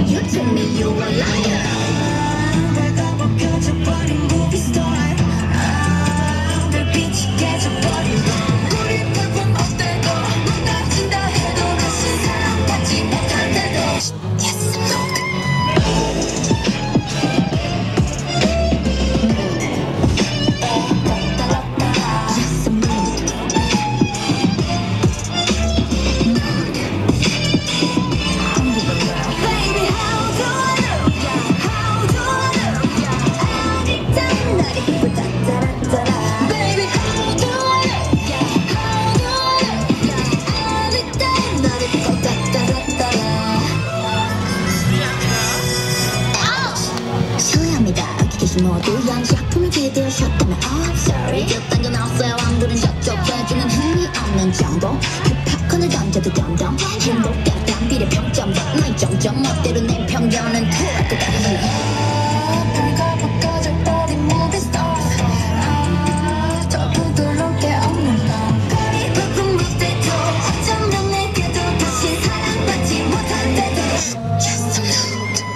You tell me you a liar. 내가 벗겨져버린 movie star. 늘 빛이 깨져버린 우리 별풍 어때도 망가진다 해도 다시 사랑받지 못할 때도 Yes, I'm loaded. Yes, I'm loaded. Baby, how do I look? How do I look? 아직도 날 입고 따따라따라. Baby, how do I look? How do I look? 아직도 날 입고 따따라따라. 실례합니다. 여기 계신 모두 양식품을 기대하셨다면 I'm sorry. 그딴 건 없어요. 왕부는 저쪽 해주는 흥미 없는 정보. 팝콘을 던져도 덤덤 행복감 담비례 평점 너의 정점 멋대로 내 편견은 토할 것 같지. 불과 벗겨져버린 movie star. 더 부드러울 게 없는 너. 거리 부분 못해도 어쩌면 내게도 다시 사랑받지 못할 때도 Yes, I'm loaded.